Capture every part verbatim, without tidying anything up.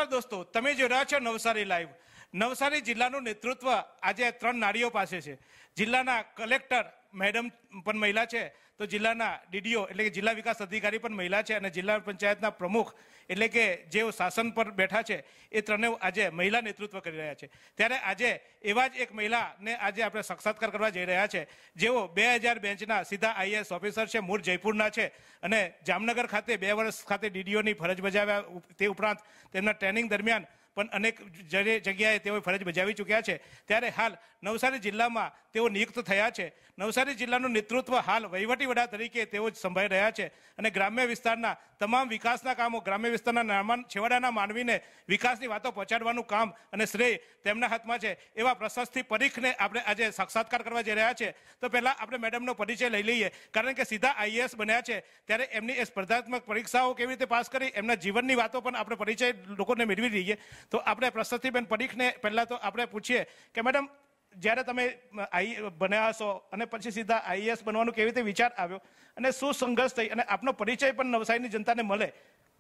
નમસ્કાર દોસ્તો, તમે જોઈ રહ્યા છો નવસારી લાઈવ। નવસારી જિલ્લાનું નેતૃત્વ આજે ત્રણ નારીઓ પાસે છે। જિલ્લાના કલેક્ટર મેડમ પણ મહિલા છે, તો જિલ્લાના ડીડીઓ એટલે કે જિલ્લા વિકાસ અધિકારી પણ મહિલા છે, અને જિલ્લા પંચાયતના પ્રમુખ એટલે કે જેઓ શાસન પર બેઠા છે એ ત્રણેય આજે મહિલા નેતૃત્વ કરી રહ્યા છે। ત્યારે આજે એવા જ એક મહિલાને આજે આપણે સાક્ષાત્કાર કરવા જઈ રહ્યા છે, જેઓ બે હજાર બેંચના સીધા આઈએએસ ઓફિસર છે, મૂળ જયપુરના છે અને જામનગર ખાતે બે વર્ષ ખાતે ડીડીઓની ફરજ બજાવ્યા। તે ઉપરાંત તેમના ટ્રેનિંગ દરમિયાન પણ અનેક જગ્યાએ તેઓ ફરજ બજાવી ચૂક્યા છે। ત્યારે હાલ નવસારી જિલ્લામાં તેઓ નિયુક્ત થયા છે। નવસારી જિલ્લાનું નેતૃત્વ હાલ વહીવટી વડા તરીકે તેઓ સંભાળી રહ્યા છે, અને ગ્રામ્ય વિસ્તારના તમામ વિકાસના કામો, ગ્રામ્ય વિસ્તારના છેવાડાના માનવીને વિકાસની વાતો પહોંચાડવાનું કામ અને શ્રેય તેમના હાથમાં છે। એવા પ્રશસ્તિ પરીખને આપણે આજે સાક્ષાત્કાર કરવા જઈ રહ્યા છે। તો પહેલા આપણે મેડમનો પરિચય લઈ લઈએ, કારણ કે સીધા આઈએએસ બન્યા છે ત્યારે એમની એ સ્પર્ધાત્મક પરીક્ષાઓ કેવી રીતે પાસ કરી, એમના જીવનની વાતો પણ આપણે પરિચય લોકોને મેળવી દઈએ। તો આપણે પ્રશસ્તિબેન પરીખને પહેલા તો આપણે પૂછીએ કે મેડમ, જ્યારે તમે આઈ બન્યા હશો અને પછી સીધા આઈએએસ બનવાનું કેવી રીતે વિચાર આવ્યો અને શું સંઘર્ષ થઈ, અને આપનો પરિચય પણ નવસારીની જનતાને મળે।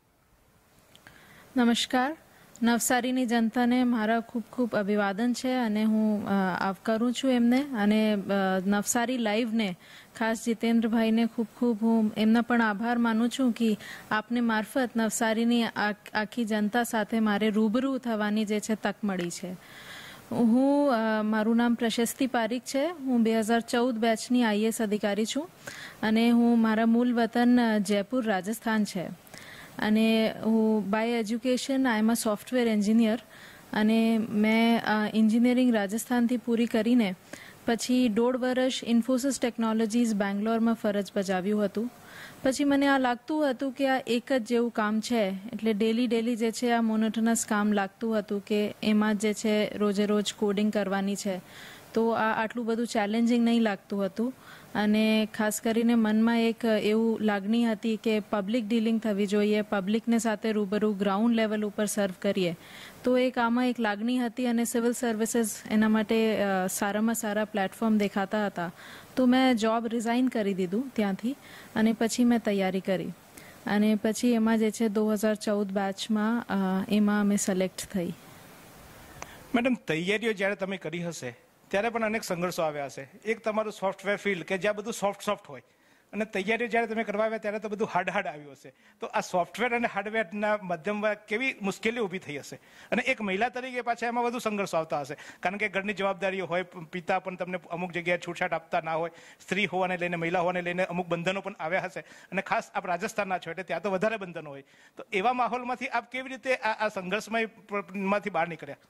નમસ્કાર, નવસારીની જનતાને મારા ખૂબ ખૂબ અભિવાદન છે અને હું આવકારું છું એમને, અને નવસારી લાઈવને ખાસ જીતેન્દ્રભાઈને ખૂબ ખૂબ હું એમના પણ આભાર માનું છું કે આપને મારફત નવસારીની આખી જનતા સાથે મારે રૂબરૂ થવાની જે છે તક મળી છે। હું મારું નામ પ્રશસ્તિ પારીખ છે। હું બે હજાર ચૌદ બેચની આઈએએસ અધિકારી છું અને હું મારા મૂળ વતન જયપુર રાજસ્થાન છે, અને હું by education I am a software engineer, અને મેં એન્જિનિયરિંગ રાજસ્થાનથી પૂરી કરીને પછી દોઢ વર્ષ ઇન્ફોસિસ ટેકનોલોજીસ બેંગ્લોરમાં ફરજ બજાવ્યું હતું। પછી મને આ લાગતું હતું કે આ એક જ જેવું કામ છે, એટલે ડેલી ડેલી જે છે આ મોનોટોનસ કામ લાગતું હતું કે એમાં જે છે રોજે રોજ કોડિંગ કરવાની છે, તો આ આટલું બધું ચેલેન્જિંગ નહીં લાગતું હતું। અને ખાસ કરીને મનમાં એક એવું લાગણી હતી કે પબ્લિક ડીલિંગ થવી જોઈએ, પબ્લિકને સાથે રૂબરૂ ગ્રાઉન્ડ લેવલ ઉપર સર્વ કરીએ, તો એક આમાં એક લાગણી હતી, અને સિવિલ સર્વિસીસ એના માટે સારામાં સારા પ્લેટફોર્મ દેખાતા હતા। તો મેં જોબ રિઝાઇન કરી દીધું ત્યાંથી, અને પછી મેં તૈયારી કરી, અને પછી એમાં જે છે દો હજાર ચૌદ બેચમાં એમાં અમે સિલેક્ટ થઈ। મેડમ, તૈયારીઓ જ્યારે તમે કરી હશે ત્યારે પણ અનેક સંઘર્ષો આવ્યા હશે। એક તમારું સોફ્ટવેર ફિલ્ડ કે જ્યાં બધું સોફ્ટ સોફ્ટ હોય, અને તૈયારીઓ જ્યારે તમે કરવા આવ્યા ત્યારે તો બધું હાર્ડ હાર્ડ આવ્યું હશે, તો આ સોફ્ટવેર અને હાર્ડવેરના મધ્યમમાં કેવી મુશ્કેલી ઊભી થઈ હશે, અને એક મહિલા તરીકે પાછા એમાં વધુ સંઘર્ષો આવતા હશે, કારણ કે ઘરની જવાબદારીઓ હોય, પિતા પણ તમને અમુક જગ્યાએ છૂટછાટ આપતા ના હોય, સ્ત્રી હોવાને લઈને, મહિલા હોવાને લઈને અમુક બંધનો પણ આવ્યા હશે, અને ખાસ આપ રાજસ્થાનના છો એટલે ત્યાં તો વધારે બંધનો હોય। તો એવા માહોલમાંથી આપ કેવી રીતે આ આ સંઘર્ષમાંથી બહાર નીકળ્યા?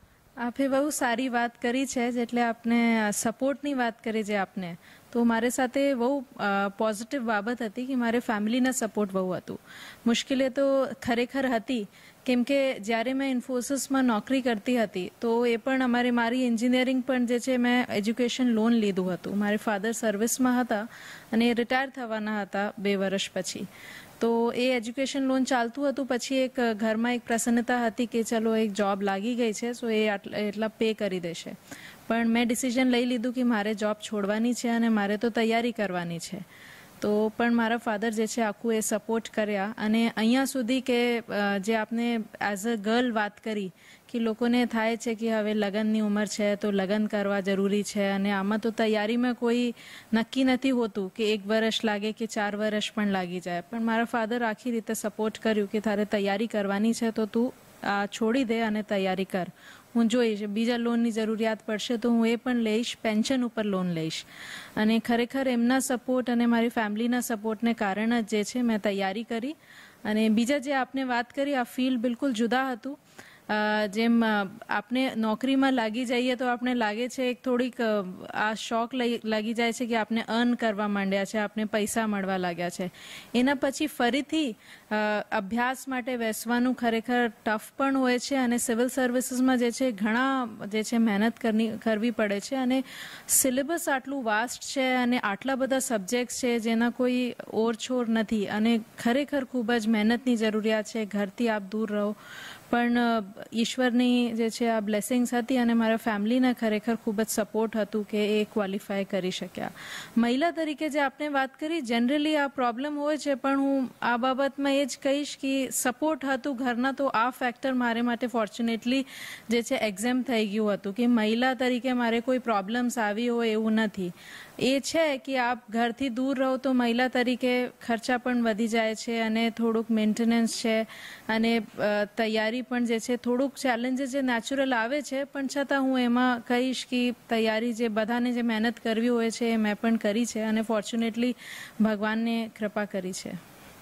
આપે બહુ સારી વાત કરી છે, એટલે આપને સપોર્ટની વાત કરી છે આપને, તો મારી સાથે બહુ પોઝિટિવ બાબત હતી કે મારે ફેમિલીના સપોર્ટ બહુ હતું। મુશ્કેલી તો ખરેખર હતી, કેમ કે જ્યારે મેં ઇન્ફોસિસમાં નોકરી કરતી હતી તો એ પણ અમારે મારી એન્જિનિયરિંગ પણ જે છે મેં એજ્યુકેશન લોન લીધું હતું। મારે ફાધર સર્વિસમાં હતા અને એ રિટાયર થવાના હતા બે વર્ષ પછી, તો એ એજ્યુકેશન લોન ચાલતું હતું। પછી એક ઘરમાં એક પ્રસન્નતા હતી કે ચલો એક જોબ લાગી ગઈ છે, સો એ એટલા પે કરી દેશે, પણ મેં ડિસિઝન લઈ લીધું કે મારે જોબ છોડવાની છે અને મારે તો તૈયારી કરવાની છે। તો પણ મારા ફાધર જે છે આખું એ સપોર્ટ કર્યા, અને અહીંયા સુધી કે જે આપને એઝ અ ગર્લ વાત કરી કે લોકોને થાય છે કે હવે લગ્નની ઉંમર છે તો લગ્ન કરવા જરૂરી છે, અને આમાં તો તૈયારીમાં કોઈ નક્કી નથી હોતું કે એક વર્ષ લાગે કે ચાર વર્ષ પણ લાગી જાય, પણ મારા ફાધર આખી રીતે સપોર્ટ કર્યું કે તારે તૈયારી કરવાની છે તો તું આ છોડી દે અને તૈયારી કર, હું જોઈશ બીજા લોનની જરૂરિયાત પડશે તો હું એ પણ લઈશ, પેન્શન ઉપર લોન લઈશ। અને ખરેખર એમના સપોર્ટ અને મારી ફેમિલીના સપોર્ટને કારણે જ જે છે મેં તૈયારી કરી। અને બીજા જે આપને વાત કરી, આ ફિલ્ડ બિલકુલ જુદા હતું। જેમ આપણે નોકરીમાં લાગી જઈએ તો આપણે લાગે છે એક થોડીક આ શોખ લાગી જાય છે કે આપણે અર્ન કરવા માંડ્યા છે, આપણે પૈસા મળવા લાગ્યા છે, એના પછી ફરીથી અભ્યાસ માટે બેસવાનું ખરેખર ટફ પણ હોય છે, અને સિવિલ સર્વિસીસમાં જે છે ઘણા જે છે મહેનત કરવી પડે છે, અને સિલેબસ આટલું વાસ્ટ છે અને આટલા બધા સબ્જેક્ટ્સ છે જેના કોઈ ઓરછોર નથી, અને ખરેખર ખૂબ જ મહેનતની જરૂરિયાત છે। ઘરથી આપ દૂર રહો, પણ ઈશ્વરની જે છે આ બ્લેસિંગ્સ હતી અને મારા ફેમિલીના ખરેખર ખૂબ જ સપોર્ટ હતું કે એ ક્વોલિફાય કરી શક્યા. મહિલા તરીકે જે આપણે વાત કરી, જનરલી આ પ્રોબ્લેમ હોય છે, પણ હું આ બાબતમાં એ જ કહીશ કે સપોર્ટ હતું ઘરના, તો આ ફેક્ટર મારે માટે ફોર્ચ્યુનેટલી જે છે એક્ઝેમ થઈ ગયું હતું કે મહિલા તરીકે મારે કોઈ પ્રોબ્લેમ્સ આવી હોય એવું નથી. એ છે કે આપ ઘરથી દૂર રહો તો મહિલા તરીકે ખર્ચા પણ વધી જાય છે અને થોડુંક મેન્ટેનન્સ છે અને તૈયારી પણ જે છે થોડુંક ચેલેન્જીસ જે નેચરલ આવે છે, પણ છતાં હું એમાં કહીશ કે તૈયારી જે બધાને જે મહેનત કરવી હોય છે એ મેં પણ કરી છે અને ફોર્ચ્યુનેટલી ભગવાનને કૃપા કરી છે.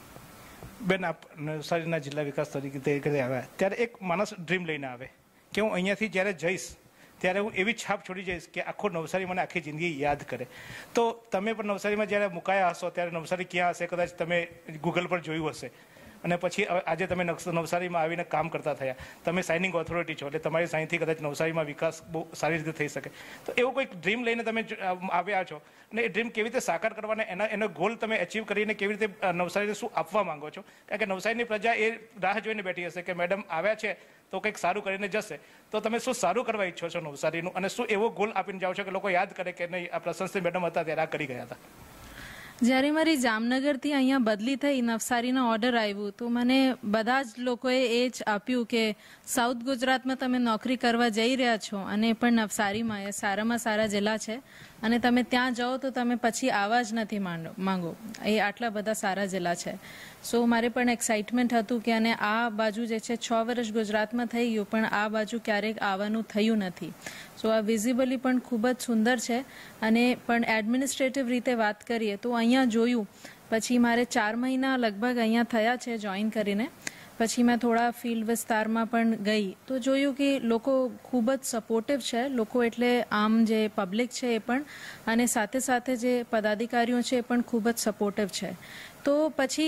બેન, આપ નવસારીના જિલ્લા વિકાસ તરીકે તરીકે આવ્યા ત્યારે એક માણસ ડ્રીમ લઈને આવે કે હું અહીંયાથી જ્યારે જઈશ ત્યારે હું એવી છાપ છોડી જઈશ કે આખો નવસારી મને આખી જિંદગી યાદ કરે. તો તમે પણ નવસારીમાં જ્યારે મુકાયા હશો ત્યારે નવસારી ક્યાં હશે કદાચ તમે ગૂગલ પર જોયું હશે, અને પછી આજે તમે નવસારીમાં આવીને કામ કરતા થયા. તમે સાઇનિંગ ઓથોરિટી છો એટલે તમારી સાઇનથી કદાચ નવસારીમાં વિકાસ બહુ સારી રીતે થઈ શકે. તો એવું કોઈક ડ્રીમ લઈને તમે આવ્યા છો અને એ ડ્રીમ કેવી રીતે સાકાર કરવાના, એના એનો ગોલ તમે અચીવ કરીને કેવી રીતે નવસારીને શું આપવા માંગો છો? કારણ કે નવસારીની પ્રજા એ રાહ જોઈને બેઠી હશે કે મેડમ આવ્યા છે તો કંઈક સારું કરીને જશે. તો તમે શું સારું કરવા ઈચ્છો છો નવસારીનું, અને શું એવો ગોલ આપીને જાઓ છો કે લોકો યાદ કરે કે નહીં, આ પ્રશંસી મેડમ હતા ત્યારે આ કરી ગયા હતા? જ્યારે મારી જામનગરથી અહીંયા બદલી થઈ, નવસારીનો ઓર્ડર આવ્યું, તો મને બધા જ લોકોએ એ જ આપ્યું કે સાઉથ ગુજરાતમાં તમે નોકરી કરવા જઈ રહ્યા છો અને પણ નવસારીમાં, એ સારામાં સારા જિલ્લા છે અને તમે ત્યાં જાઓ તો તમે પછી આવા જ નથી માંગો, એ આટલા બધા સારા જિલ્લા છે. સો મારે પણ એક્સાઇટમેન્ટ હતું કે અને આ બાજુ જે છે છ વર્ષ ગુજરાતમાં થઈ ગયું પણ આ બાજુ ક્યારેક આવવાનું થયું નથી. સો આ વિઝિબલી પણ ખૂબ જ સુંદર છે. અને પણ એડમિનિસ્ટ્રેટિવ રીતે વાત કરીએ તો અહીંયા જોયું પછી મારે ચાર મહિના લગભગ અહીંયા થયા છે જોઈન કરીને. પછી મેં થોડા ફિલ્ડ વિસ્તારમાં પણ ગઈ તો જોયું કે લોકો ખૂબ જ સપોર્ટિવ છે. લોકો એટલે આમ જે પબ્લિક છે એ પણ, અને સાથે સાથે જે પદાધિકારીઓ છે એ પણ ખૂબ જ સપોર્ટિવ છે. તો પછી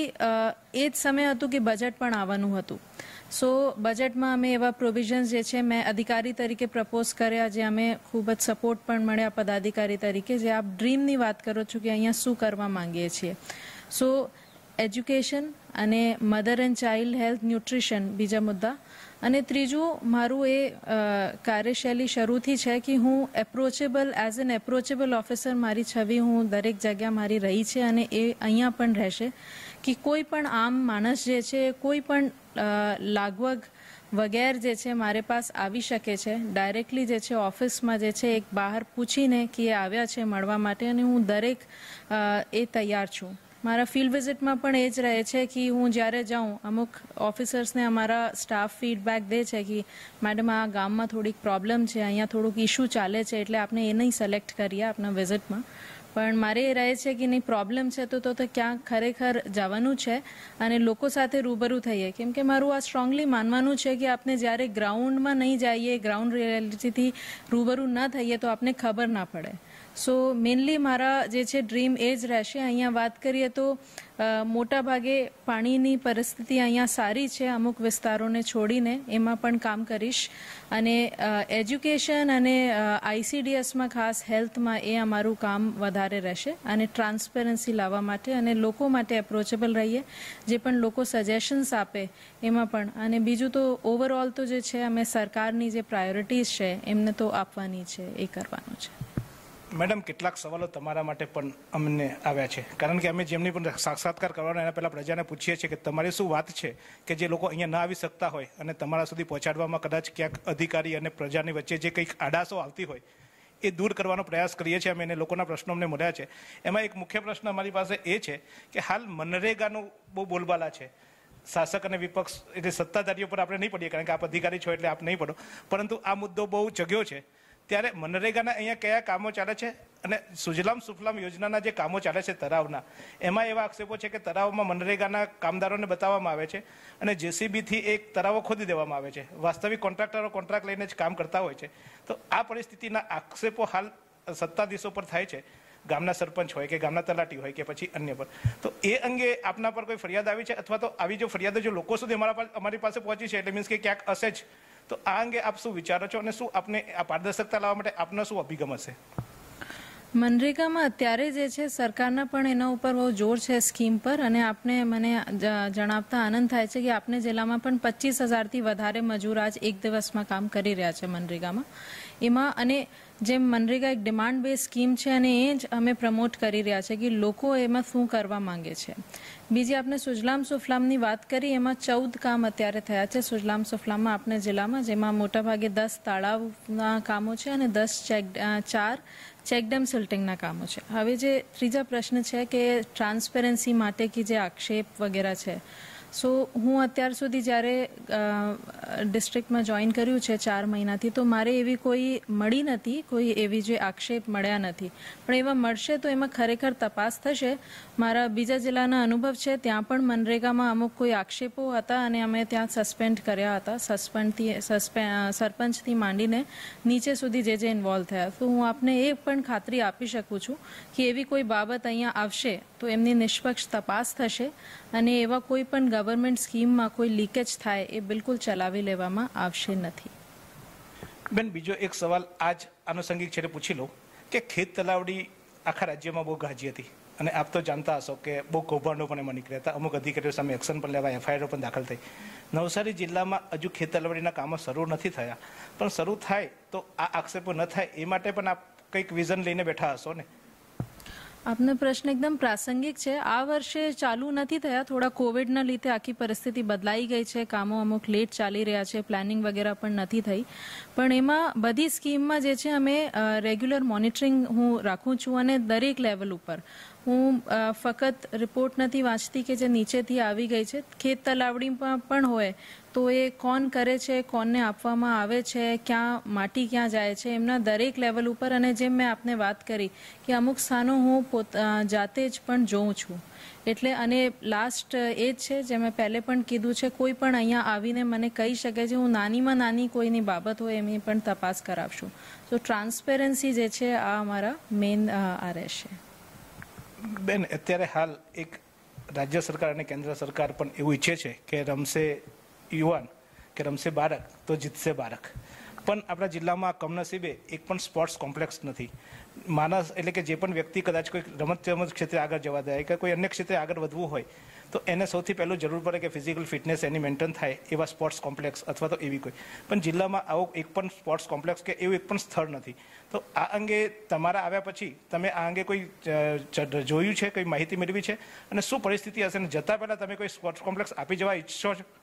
એ જ સમય હતું કે બજેટ પણ આવવાનું હતું. સો બજેટમાં અમે એવા પ્રોવિઝન્સ જે છે મેં અધિકારી તરીકે પ્રપોઝ કર્યા, જે અમે ખૂબ જ સપોર્ટ પણ મળ્યા પદાધિકારી તરીકે. જે આપ ડ્રીમની વાત કરો છો કે અહીંયા શું કરવા માંગીએ છીએ. સો એજ્યુકેશન અને mother and child health, nutrition બીજા મુદ્દા. અને ત્રીજું મારું એ કાર્યશૈલી શરૂથી છે કે હું approachable, as an approachable officer મારી છબી હું દરેક જગ્યા મારી રહી છે અને એ અહીંયા પણ રહેશે કે કોઈ પણ આમ માણસ જે છે કોઈ પણ લાગવગ વગેરે જે છે મારે પાસ આવી શકે છે ડાયરેક્ટલી જે છે ઓફિસમાં જે છે એક બહાર પૂછીને કે એ આવ્યા છે મળવા માટે, અને હું દરેક એ તૈયાર છું. મારા ફિલ્ડ વિઝિટમાં પણ એ જ રહે છે કે હું જ્યારે જાઉં, અમુક ઓફિસર્સને અમારા સ્ટાફ ફીડબેક દે છે કે મેડમ આ ગામમાં થોડીક પ્રોબ્લેમ છે, અહીંયા થોડુંક ઇશ્યુ ચાલે છે એટલે આપણે એ નહીં સિલેક્ટ કરીએ આપણા વિઝિટમાં. પણ મારે એ રહે છે કે નહીં, પ્રોબ્લેમ છે તો તો ક્યાંક ખરેખર જવાનું છે અને લોકો સાથે રૂબરૂ થઈએ. કેમ કે મારું આ સ્ટ્રોંગલી માનવાનું છે કે આપણે જ્યારે ગ્રાઉન્ડમાં નહીં જઈએ, ગ્રાઉન્ડ રિયાલિટીથી રૂબરૂ ન થઈએ તો આપને ખબર ના પડે. સો મેઇનલી મારા જે છે ડ્રીમ એ જ રહેશે. અહીંયા વાત કરીએ તો મોટા ભાગે પાણીની પરિસ્થિતિ અહીંયા સારી છે અમુક વિસ્તારોને છોડીને, એમાં પણ કામ કરીશ. અને એજ્યુકેશન અને આઈસીડીએસમાં ખાસ હેલ્થમાં એ અમારું કામ વધારે રહેશે, અને ટ્રાન્સપેરન્સી લાવવા માટે અને લોકો માટે એપ્રોચેબલ રહીએ. જે પણ લોકો સજેશન્સ આપે એમાં પણ. અને બીજું તો ઓવરઓલ તો જે છે અમે સરકારની જે પ્રાયોરિટીઝ છે એમને તો આપવાની છે, એ કરવાનું છે. મેડમ, કેટલાક સવાલો તમારા માટે પણ અમને આવ્યા છે, કારણ કે અમે જેમની પણ સાક્ષાત્કાર કરવાનો એના પહેલાં પ્રજાને પૂછીએ છીએ કે તમારી શું વાત છે કે જે લોકો અહીંયા ના આવી શકતા હોય અને તમારા સુધી પહોંચાડવામાં કદાચ ક્યાંક અધિકારી અને પ્રજાની વચ્ચે જે કંઈક આડાશો આવતી હોય એ દૂર કરવાનો પ્રયાસ કરીએ છીએ અમે, એને લોકોના પ્રશ્નો અમને મળ્યા છે. એમાં એક મુખ્ય પ્રશ્ન અમારી પાસે એ છે કે હાલ મનરેગાનું બહુ બોલબાલા છે. શાસક અને વિપક્ષ એટલે સત્તાધારીઓ પર આપણે નહીં પડીએ કારણ કે આપ અધિકારી છો એટલે આપ નહીં પડો, પરંતુ આ મુદ્દો બહુ જગ્યો છે. ત્યારે મનરેગાના અહીંયા કયા કામો ચાલે છે અને સુજલામ સુફલામ યોજનાના જે કામો ચાલે છે તળાવના, એમાં એવા આક્ષેપો છે કે તળાવમાં મનરેગાના કામદારોને બતાવવામાં આવે છે અને જેસીબીથી એક તળાવો ખોદી દેવામાં આવે છે. વાસ્તવિક કોન્ટ્રાક્ટરો કોન્ટ્રાક્ટ લઈને જ કામ કરતા હોય છે. તો આ પરિસ્થિતિના આક્ષેપો હાલ સત્તાધીશો પર થાય છે, ગામના સરપંચ હોય કે ગામના તલાટી હોય કે પછી અન્ય પર. તો એ અંગે આપના પર કોઈ ફરિયાદ આવી છે, અથવા તો આવી જો ફરિયાદો જો લોકો સુધી અમારા અમારી પાસે પહોંચી છે એટલે મીન્સ કે ક્યાંક હશે જ, તો આ અંગે આપ શું વિચારો છો અને શું આપને આ પારદર્શકતા લાવવા માટે આપનો શું અભિગમ હશે? મનરેગામાં અત્યારે જે છે સરકારના પણ એના ઉપર બહુ જોર છે સ્કીમ પર, અને આપને મને જ- જણાવતા આનંદ થાય છે કે આપને જિલ્લામાં પણ પચીસ હજારથી વધારે મજૂર આજ એક દિવસમાં કામ કરી રહ્યા છે મનરેગામાં એમાં. અને જેમ મનરેગા એક ડિમાન્ડ બેઝ સ્કીમ છે અને એ જ અમે પ્રમોટ કરી રહ્યા છે કે લોકો એમાં શું કરવા માંગે છે. બીજી આપણે સુજલામ સુફલામની વાત કરી, એમાં ચૌદ કામ અત્યારે થયા છે સુજલામ સુફલામમાં આપણે જિલ્લામાં, જેમાં મોટાભાગે દસ તળાવના કામો છે અને દસ ચેક ચાર ચેકડેમ સિલ્ટિંગના કામો છે. હવે જે ત્રીજા પ્રશ્ન છે કે ટ્રાન્સપેરન્સી માટે કે જે આક્ષેપ વગેરે છે, સો હું અત્યાર સુધી જ્યારે ડિસ્ટ્રિક્ટમાં જોઈન કર્યું છે ચાર મહિનાથી, તો મારે એવી કોઈ મળી નથી, કોઈ એવી જે આક્ષેપ મળ્યા નથી. પણ એવા મળશે તો એમાં ખરેખર તપાસ થશે. મારા બીજા જિલ્લાના અનુભવ છે, ત્યાં પણ મનરેગામાં અમુક કોઈ આક્ષેપો હતા અને અમે ત્યાં સસ્પેન્ડ કર્યા હતા, સસ્પેન્ડથી સસ્પે સરપંચથી માંડીને નીચે સુધી જે જે ઇન્વોલ્વ થયા. તો હું આપને એ પણ ખાતરી આપી શકું છું કે એવી કોઈ બાબત અહીંયા આવશે તો એમની નિષ્પક્ષ તપાસ થશે અને એવા કોઈ પણ ગવર્મેન્ટ સ્કીમમાં કોઈ લીકેજ થાય એ બિલકુલ ચલાવી લેવામાં આવશે નથી. બેન, બીજો એક સવાલ આજ આનુષંગિક છે પૂછી લો કે ખેત તલાવડી આખા રાજ્યમાં બહુ ગાજી હતી અને આપ તો જાણતા હશો કે બહુ કૌભાંડો પણ એમાં નીકળ્યા હતા, અમુક અધિકારીઓ સામે એક્શન પણ લેવા, એફઆઈઆર પણ દાખલ થઈ. નવસારી જિલ્લામાં હજુ ખેત તલાવડીના કામો શરૂ નથી થયા, પણ શરૂ થાય તો આ આક્ષેપો ન થાય એ માટે પણ આપ કંઈક વિઝન લઈને બેઠા હશો ને? આપનો પ્રશ્ન એકદમ પ્રાસંગિક છે. આ વર્ષે ચાલુ નથી થયા, થોડા કોવિડના લીધે આખી પરિસ્થિતિ બદલાઈ ગઈ છે, કામો અમુક લેટ ચાલી રહ્યા છે, પ્લાનિંગ વગેરે પણ નથી થઈ. પણ એમાં બધી સ્કીમમાં જે છે અમે રેગ્યુલર મોનિટરિંગ હું રાખું છું અને દરેક લેવલ ઉપર હું ફક્ત રિપોર્ટ નથી વાંચતી કે જે નીચેથી આવી ગઈ છે, ખેત તલાવડીમાં પણ હોય તો એ કોણ કરે છે, કોને આપવામાં આવે છે, ક્યાં માટી ક્યાં જાય છે, એમના દરેક લેવલ ઉપર. અને જેમ મેં આપને વાત કરી કે અમુક સ્થાનો હું પોત જાતે જ પણ જોઉં છું. એટલે અને લાસ્ટ એ જ છે જે મેં પહેલે પણ કીધું છે, કોઈ પણ અહીંયા આવીને મને કહી શકે છે હું નાનીમાં નાની કોઈની બાબત હોય એમની પણ તપાસ કરાવશું. તો ટ્રાન્સપેરન્સી જે છે આ અમારા મેઇન આ રહેશે. બેન, અત્યારે હાલ એક રાજ્ય સરકાર અને કેન્દ્ર સરકાર પણ એવું ઈચ્છે છે કે રમશે યુવાન કે રમશે બાળક તો જીતશે બાળક. પણ આપણા જિલ્લામાં કમનસીબે એક પણ સ્પોર્ટ્સ કોમ્પ્લેક્સ નથી. માણસ એટલે કે જે પણ વ્યક્તિ કદાચ કોઈ રમત ગમત ક્ષેત્રે આગળ જવા દે કે કોઈ અન્ય ક્ષેત્રે આગળ વધવું હોય તો એને સૌથી પહેલું જરૂર પડે કે ફિઝિકલ ફિટનેસ એની મેન્ટેન થાય એવા સ્પોર્ટ્સ કોમ્પ્લેક્સ અથવા તો એવી કોઈ. પણ જિલ્લામાં આવો એક પણ સ્પોર્ટ્સ કોમ્પ્લેક્સ કે એવું એક પણ સ્થળ નથી. તો આ અંગે તમારા આવ્યા પછી તમે આ અંગે કોઈ જોયું છે, કોઈ માહિતી મેળવી છે અને શું પરિસ્થિતિ હશે અને જતા પહેલાં તમે કોઈ સ્પોર્ટ્સ કોમ્પ્લેક્સ આપી જવા ઈચ્છો છો?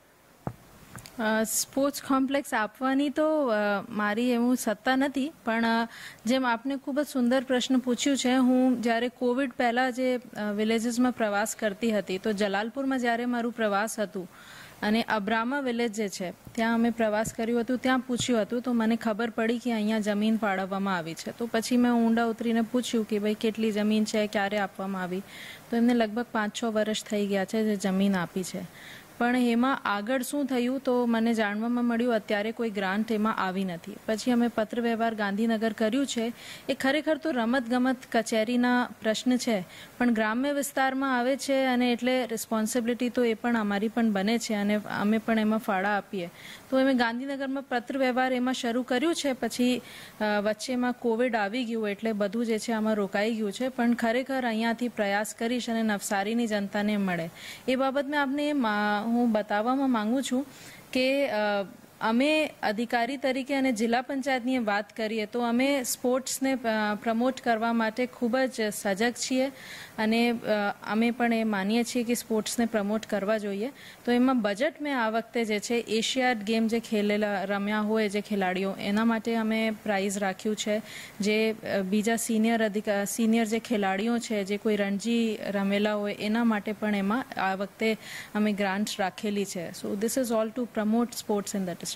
સ્પોર્ટ્સ કોમ્પ્લેક્સ આપવાની તો મારી એવું સત્તા નથી, પણ જેમ આપને ખૂબ જ સુંદર પ્રશ્ન પૂછ્યું છે, હું જ્યારે કોવિડ પહેલાં જે વિલેજીસમાં પ્રવાસ કરતી હતી તો જલાલપુરમાં જ્યારે મારું પ્રવાસ હતું અને અબ્રામા વિલેજ જે છે ત્યાં અમે પ્રવાસ કર્યું હતું, ત્યાં પૂછ્યું હતું તો મને ખબર પડી કે અહીંયા જમીન ફાળવવામાં આવી છે. તો પછી મેં ઊંડા ઉતરીને પૂછ્યું કે ભાઈ કેટલી જમીન છે, ક્યારે આપવામાં આવી, તો એમને લગભગ પાંચ છ વર્ષ થઈ ગયા છે જે જમીન આપી છે. પણ એમાં આગળ શું થયું તો મને જાણવામાં મળ્યું અત્યારે કોઈ ગ્રાન્ટ એમાં આવી નથી. પછી અમે પત્ર વ્યવહાર ગાંધીનગર કર્યું છે. એ ખરેખર તો રમત ગમત કચેરીના પ્રશ્ન છે, પણ ગ્રામ્ય વિસ્તારમાં આવે છે અને એટલે રિસ્પોન્સિબિલિટી તો એ પણ અમારી પણ બને છે અને અમે પણ એમાં ફાળા આપીએ. તો અમે ગાંધીનગરમાં પત્ર વ્યવહાર એમાં શરૂ કર્યું છે. પછી વચ્ચેમાં કોવિડ આવી ગયું એટલે બધું જે છે આમાં રોકાઈ ગયું છે. પણ ખરેખર અહીંયાથી પ્રયાસ કરીશ અને નવસારીની જનતાને મળે એ બાબત મેં આપને હું બતાવવામાં માંગુ છું કે અમે અધિકારી તરીકે અને જિલ્લા પંચાયતની વાત કરીએ તો અમે સ્પોર્ટ્સને પ્રમોટ કરવા માટે ખૂબ જ સજગ છીએ અને અમે પણ એ માનીએ છીએ કે સ્પોર્ટ્સને પ્રમોટ કરવા જોઈએ. તો એમાં બજેટ મેં આ વખતે જે છે એશિયાડ ગેમ જે ખેલેલા રમ્યા હોય જે ખેલાડીઓ એના માટે અમે પ્રાઇઝ રાખ્યું છે. જે બીજા સિનિયર અધિકાર સિનિયર જે ખેલાડીઓ છે જે કોઈ રણજી રમેલા હોય એના માટે પણ એમાં આ વખતે અમે ગ્રાન્ટ રાખેલી છે. So this is all to promote sports in the district.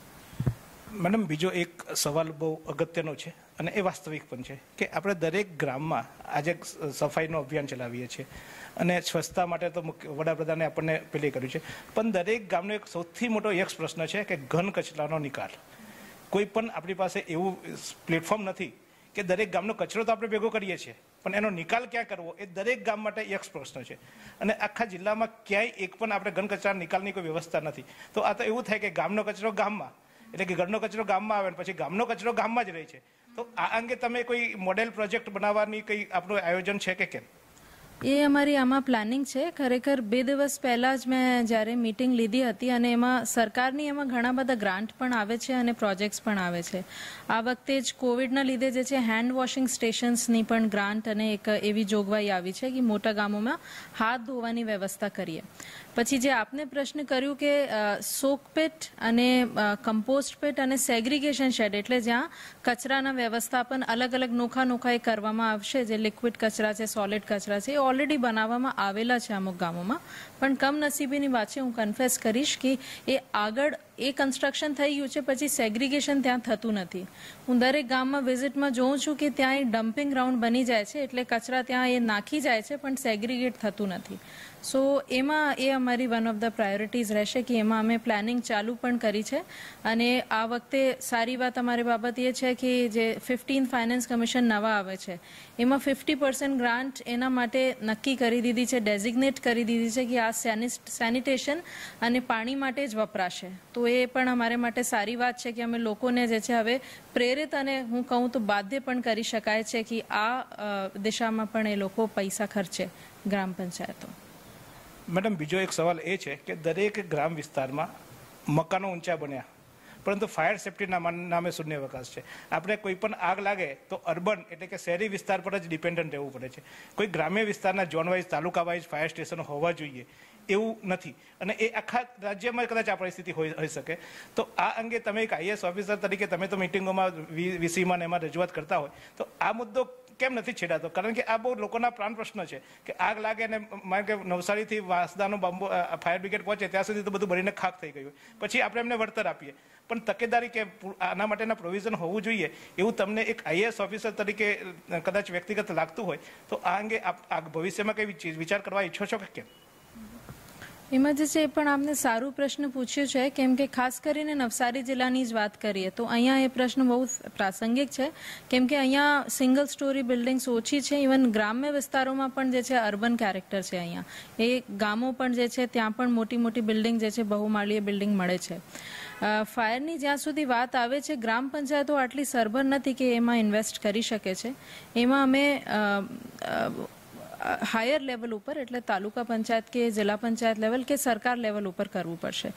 Madam, બીજો એક સવાલ બહુ અગત્યનો છે અને એ વાસ્તવિક પણ છે કે આપણે દરેક ગ્રામમાં આજે સફાઈનું અભિયાન ચલાવીએ છીએ અને સ્વચ્છતા માટે તો વડાપ્રધાને આપણને પેલી કર્યું છે, પણ દરેક ગામનો એક સૌથી મોટો યક્ષ પ્રશ્ન છે કે ઘન કચરાનો નિકાલ. કોઈ પણ આપણી પાસે એવું પ્લેટફોર્મ નથી કે દરેક ગામનો કચરો તો આપણે ભેગો કરીએ છીએ પણ એનો નિકાલ ક્યાં કરવો એ દરેક ગામ માટે યક્ષ પ્રશ્ન છે. અને આખા જિલ્લામાં ક્યાંય એક પણ આપણે ઘન કચરા નિકાલની કોઈ વ્યવસ્થા નથી. તો આ તો એવું થાય કે ગામનો કચરો ગામમાં એટલે કે ઘરનો કચરો ગામમાં આવે ને પછી ગામનો કચરો ગામમાં જ રહે છે. તો આ અંગે તમે કોઈ મોડેલ પ્રોજેક્ટ બનાવવાની કંઈ આપણું આયોજન છે કે કેમ? એ અમારી આમાં પ્લાનિંગ છે. ખરેખર બે દિવસ પહેલાં જ મેં જ્યારે મિટિંગ લીધી હતી અને એમાં સરકારની એમાં ઘણા બધા ગ્રાન્ટ પણ આવે છે અને પ્રોજેક્ટ્સ પણ આવે છે. આ વખતે જ કોવિડના લીધે જે છે હેન્ડ વોશિંગ સ્ટેશન્સની પણ ગ્રાન્ટ અને એક એવી જોગવાઈ આવી છે કે મોટા ગામોમાં હાથ ધોવાની વ્યવસ્થા કરીએ. પછી જે આપને પ્રશ્ન કર્યું કે સોક પીટ અને કમ્પોસ્ટ પીટ અને સેગ્રીગેશન શેડ એટલે જ્યાં કચરાના વ્યવસ્થાપન અલગ અલગ નોખા નોખા એ કરવામાં આવશે. જે લિક્વિડ કચરા છે, સોલિડ કચરા છે, એ ઓલરેડી બનાવવામાં આવેલા છે અમુક ગામોમાં. પણ કમનસીબીની વાત છે, હું કન્ફેસ કરીશ કે એ આગળ એ કન્સ્ટ્રક્શન થઈ ગયું છે, પછી સેગ્રીગેશન ત્યાં થતું નથી. હું દરેક ગામમાં વિઝિટમાં જોઉં છું કે ત્યાં એ ડમ્પિંગ ગ્રાઉન્ડ બની જાય છે, એટલે કચરા ત્યાં એ નાખી જાય છે પણ સેગ્રીગેટ થતું નથી. સો એમાં એ અમારી વન ઓફ ધ પ્રાયોરિટીઝ રહેશે કે એમાં અમે પ્લાનિંગ ચાલુ પણ કરી છે. અને આ વખતે સારી વાત અમારી બાબત એ છે કે જે ફિફ્ટીન ફાઇનાન્સ કમિશન નવા આવે છે એમાં ફિફ્ટી પર્સન્ટ ગ્રાન્ટ એના માટે નક્કી કરી દીધી છે, ડેઝિગ્નેટ કરી દીધી છે કે આ સેનિટેશન અને પાણી માટે જ વપરાશે. તો એ પણ અમારે માટે સારી વાત છે કે અમે લોકોને જે છે હવે પ્રેરિત અને હું કહું તો બાધ્ય પણ કરી શકાય છે કે આ દિશામાં પણ એ લોકો પૈસા ખર્ચે ગ્રામ પંચાયતો. મેડમ, બીજો એક સવાલ એ છે કે દરેક ગ્રામ વિસ્તારમાં મકાનો ઊંચા બન્યા પરંતુ ફાયર સેફ્ટીના નામે શૂન્યાવકાશ છે. આપણે કોઈ પણ આગ લાગે તો અર્બન એટલે કે શહેરી વિસ્તાર પર જ ડિપેન્ડન્ટ રહેવું પડે છે. કોઈ ગ્રામ્ય વિસ્તારના zone wise, taluka wise fire સ્ટેશનો હોવા જોઈએ એવું નથી. અને એ આખા રાજ્યમાં કદાચ આ પરિસ્થિતિ હોઈ શકે. તો આ અંગે તમે એક આઈએએસ ઓફિસર તરીકે તમે તો મિટિંગોમાં વીસીમાં એમાં રજૂઆત કરતા હોય તો આ મુદ્દો કેમ નથી છેડાતો? કારણ કે આ બહુ લોકોના પ્રાણ પ્રશ્ન છે કે આગ લાગે અને મારે કે નવસારીથી વાંસદાનો બાંબો ફાયર બ્રિગેડ પહોંચે ત્યાં સુધી તો બધું બળીને ખાક થઈ ગયું, પછી આપણે એમને વળતર આપીએ. પણ તકેદારી કે આના માટેના પ્રોવિઝન હોવું જોઈએ એવું તમને એક આઈએએસ ઓફિસર તરીકે કદાચ વ્યક્તિગત લાગતું હોય તો આ અંગે આપ ભવિષ્યમાં કઈ વિચાર કરવા ઈચ્છો છો કે કેમ? એમાં જે છે એ પણ આપને સારું પ્રશ્ન પૂછ્યું છે, કેમ કે ખાસ કરીને નવસારી જિલ્લાની જ વાત કરીએ તો અહીંયા એ પ્રશ્ન બહુ પ્રાસંગિક છે, કેમ કે અહીંયા સિંગલ સ્ટોરી બિલ્ડિંગ્સ ઓછી છે. ઇવન ગ્રામ્ય વિસ્તારોમાં પણ જે છે અર્બન કેરેક્ટર છે અહીંયા. એ ગામો પણ જે છે ત્યાં પણ મોટી મોટી બિલ્ડિંગ જે છે બહુમાળીય બિલ્ડિંગ મળે છે. ફાયરની જ્યાં સુધી વાત આવે છે, ગ્રામ પંચાયતો આટલી સરભર નથી કે એમાં ઇન્વેસ્ટ કરી શકે છે. એમાં અમે હાયર લેવલ ઉપર એટલે તાલુકા પંચાયત કે જિલ્લા પંચાયત લેવલ કે સરકાર લેવલ ઉપર કરવું પડશે.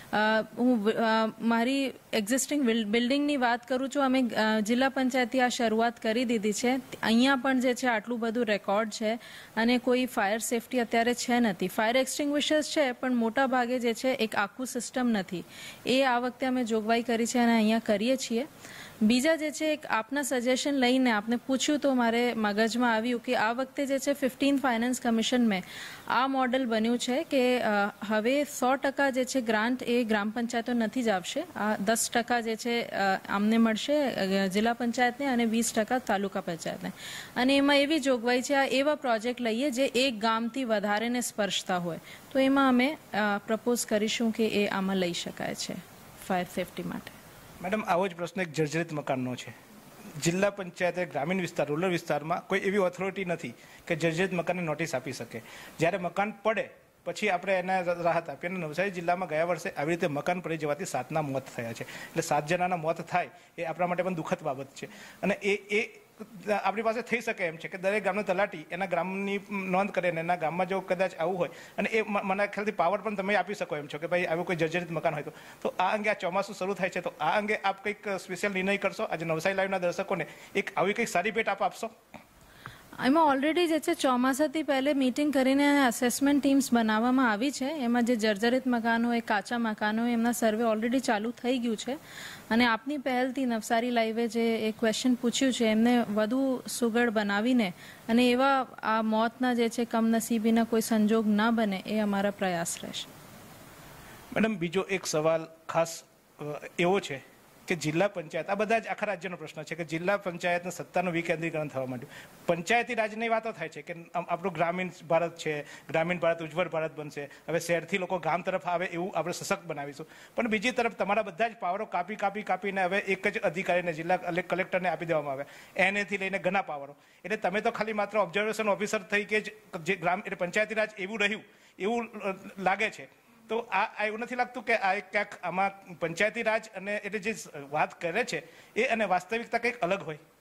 હું મારી એક્ઝિસ્ટિંગ બિલ્ડિંગની વાત કરું છું. અમે જિલ્લા પંચાયતથી આ શરૂઆત કરી દીધી છે. અહીંયા પણ જે છે આટલું બધું રેકોર્ડ છે અને કોઈ ફાયર સેફટી અત્યારે છે નથી. ફાયર એક્સટિંગ્વિશર્સ છે પણ મોટા ભાગે જે છે એક આખું સિસ્ટમ નથી. એ આ વખતે અમે જોગવાઈ કરી છે અને અહીંયા કરીએ છીએ. બીજા જે છે એક આપના સજેશન લઈને આપને પૂછ્યું તો મારે મગજમાં આવ્યું કે આ વખતે જે છે ફિફ્ટીન ફાઇનાન્સ કમિશન મેં આ મોડલ બન્યું છે કે હવે સો ટકા જે છે ગ્રાન્ટ એ ગ્રામ પંચાયતો નથી જ આવશે. આ દસ ટકા જે છે આમને મળશે જિલ્લા પંચાયતને અને વીસ ટકા તાલુકા પંચાયતને. અને એમાં એવી જોગવાઈ છે આ એવા પ્રોજેક્ટ લઈએ જે એક ગામથી વધારેને સ્પર્શતા હોય તો એમાં અમે પ્રપોઝ કરીશું કે એ આમાં લઈ શકાય છે ફાયર સેફટી માટે. મેડમ, આવો જ પ્રશ્ન એક જર્જરિત મકાનનો છે. જિલ્લા પંચાયતે ગ્રામીણ વિસ્તાર, રૂરલ વિસ્તારમાં કોઈ એવી ઓથોરિટી નથી કે જર્જરિત મકાનને નોટિસ આપી શકે. જ્યારે મકાન પડે પછી આપણે એને રાહત આપીએ. અને નવસારી જિલ્લામાં ગયા વર્ષે આવી રીતે મકાન પડી જવાથી સાતના મોત થયા છે. એટલે સાત જણાના મોત થાય એ આપણા માટે પણ દુઃખદ બાબત છે. અને એ એ આપણી પાસે થઈ શકે એમ છે કે દરેક ગામનો તલાટી એના ગ્રામની નોંધ કરે ને એના ગામમાં જો કદાચ આવું હોય અને એ મને ખ્યાલથી પાવર પણ તમે આપી શકો એમ છો કે ભાઈ આવું કોઈ જર્જરિત મકાન હોય તો તો આ અંગે આ ચોમાસું શરૂ થાય છે તો આ અંગે આપ કંઈક સ્પેશિયલ નિર્ણય કરશો? આજે નવસારી લાઈવના દર્શકોને એક આવી કંઈક સારી ભેટ આપ આપશો? એમાં ઓલરેડી જે છે ચોમાસાથી પહેલે મિટિંગ કરીને અસેસમેન્ટ ટીમ્સ બનાવવામાં આવી છે. એમાં જે જર્જરિત મકાનો હોય, કાચા મકાનો હોય, એમના સર્વે ઓલરેડી ચાલુ થઈ ગયું છે. અને આપની પહેલથી નવસારી લાઈવે જે એ ક્વેશ્ચન પૂછ્યું છે એમને વધુ સુઘડ બનાવીને અને એવા આ મોતના જે છે કમનસીબીના કોઈ સંજોગ ન બને એ અમારા પ્રયાસ રહેશે. મેડમ, બીજો એક સવાલ ખાસ એવો છે કે જિલ્લા પંચાયત, આ બધા જ આખા રાજ્યનો પ્રશ્ન છે કે જિલ્લા પંચાયતના સત્તાનું વિકેન્દ્રીકરણ થવા માંડ્યું. પંચાયતી રાજની વાતો થાય છે કે આપણું ગ્રામીણ ભારત છે, ગ્રામીણ ભારત ઉજ્જવળ ભારત બનશે, હવે શહેરથી લોકો ગામ તરફ આવે એવું આપણે સશક્ત બનાવીશું. પણ બીજી તરફ તમારા બધા જ પાવરો કાપી કાપી કાપીને હવે એક જ અધિકારીને, જિલ્લા કલેક્ટરને આપી દેવામાં આવે, એનેથી લઈને ઘણા પાવરો. એટલે તમે તો ખાલી માત્ર ઓબ્ઝર્વેશન ઓફિસર તરીકે જ જે ગ્રામ એટલે પંચાયતી રાજ એવું રહ્યું એવું લાગે છે. તો આ એવું નથી લાગતું કે આ ક્યાંક આમાં પંચાયતી રાજ અને એટલે જે વાત કરે છે એ અને વાસ્તવિકતા કંઈક અલગ હોય?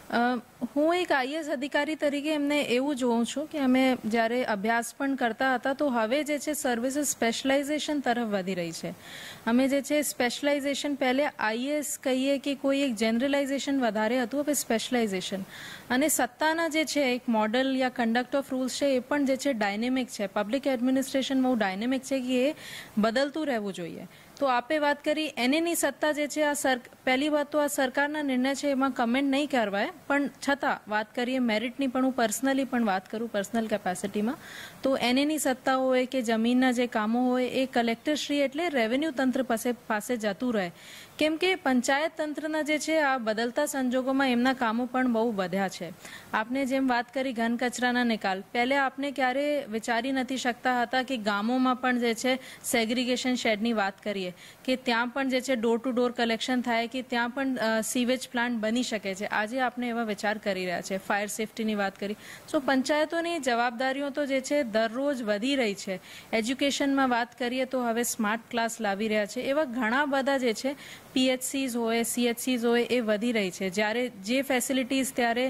હું એક આઈએએસ અધિકારી તરીકે એમને એવું જોઉં છું કે અમે જ્યારે અભ્યાસ પણ કરતા હતા તો હવે જે છે સર્વિસીસ સ્પેશિયલાઇઝેશન તરફ વધી રહી છે. અમે જે છે સ્પેશિયલાઇઝેશન પહેલે આઈએએસ કહીએ કે કોઈ એક જનરલાઇઝેશન વધારે હતું, હવે સ્પેશિયલાઇઝેશન અને સત્તાના જે છે એક મોડલ યા કન્ડક્ટ ઓફ રૂલ્સ છે એ પણ જે છે ડાયનેમિક છે. પબ્લિક એડમિનિસ્ટ્રેશન બહુ ડાયનેમિક છે કે એ બદલતું રહેવું જોઈએ. તો આપે વાત કરી એનએની સત્તા જે છે આ સર પહેલી વાત તો આ સરકારના નિર્ણય છે એમાં કમેન્ટ નહીં કરવાય, પણ છતાં વાત કરીએ મેરિટની પણ હું પર્સનલી પણ વાત કરું પર્સનલ કેપેસિટીમાં તો એનએની સત્તા હોય કે જમીનના જે કામો હોય એ કલેક્ટરશ્રી એટલે રેવન્યુ તંત્ર પાસે પાસે જતું રહે, કેમ કે પંચાયત તંત્રના જે છે આ બદલતા સંજોગોમાં એમના કામો પણ બહુ વધ્યા છે. આપને જેમ વાત કરી ઘન કચરાના નિકાલ, પહેલે આપને ક્યારે વિચારી નથી શકતા હતા કે ગામોમાં પણ જે છે સેગ્રીગેશન શેડની વાત કરીએ કે ત્યાં પણ જે છે ડોર ટુ ડોર કલેક્શન થાય કે ત્યાં પણ સીવેજ પ્લાન્ટ બની શકે છે. આજે આપણે એવા વિચાર કરી રહ્યા છે. ફાયર સેફટીની વાત કરી. સો પંચાયતોની જવાબદારીઓ તો જે છે દરરોજ વધી રહી છે. એજ્યુકેશનમાં વાત કરીએ તો હવે સ્માર્ટ ક્લાસ લાવી રહ્યા છે. એવા ઘણા બધા જે છે પીએચસીઝ હોય સીએચસીઝ હોય એ વધી રહી છે. જ્યારે જે ફેસિલિટીઝ ત્યારે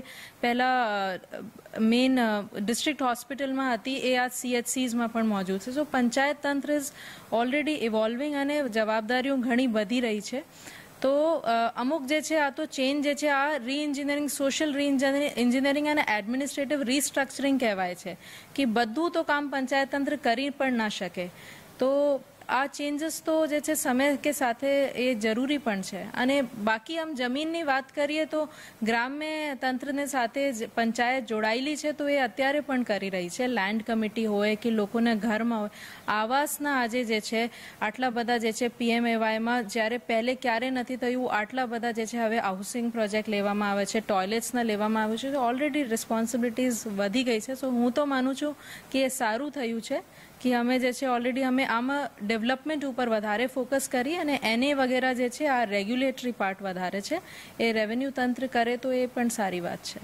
પહેલાં મેઇન ડિસ્ટ્રિક્ટ હોસ્પિટલમાં હતી એ આ સીએચસીઝમાં પણ મોજૂદ છે. સો પંચાયત તંત્ર ઇઝ ઓલરેડી ઇવોલ્વિંગ અને જવાબદારીઓ ઘણી વધી રહી છે. તો અમુક જે છે આ તો ચેન્જ જે છે આ રીઇન્જિનિયરિંગ સોશિયલ રીઇન્જિનિયરિંગ અને એડમિનિસ્ટ્રેટિવ રીસ્ટ્રક્ચરિંગ કહેવાય છે કે બધું તો કામ પંચાયત તંત્ર કરી પણ ના શકે. તો આ ચેન્જીસ તો જે છે સમય કે સાથે એ જરૂરી પણ છે. અને બાકી આમ જમીનની વાત કરીએ તો ગ્રામ્ય તંત્રને સાથે પંચાયત જોડાયેલી છે તો એ અત્યારે પણ કરી રહી છે. લેન્ડ કમિટી હોય કે લોકોને ઘરમાં હોય, આવાસના આજે જે છે આટલા બધા જે છે પીએમએવાયમાં જ્યારે પહેલે ક્યારે નથી થયું આટલા બધા જે છે હવે હાઉસિંગ પ્રોજેક્ટ લેવામાં આવે છે, ટોયલેટ્સના લેવામાં આવે છે. તો ઓલરેડી રિસ્પોન્સિબિલિટીઝ વધી ગઈ છે. સો હું તો માનું છું કે એ સારું થયું છે કે અમે જે છે ઓલરેડી અમે આમાં ડેવલપમેન્ટ ઉપર વધારે ફોકસ કરી અને એને વગેરે જે છે આ રેગ્યુલેટરી પાર્ટ વધારે છે એ રેવન્યુ તંત્ર કરે તો એ પણ સારી વાત છે.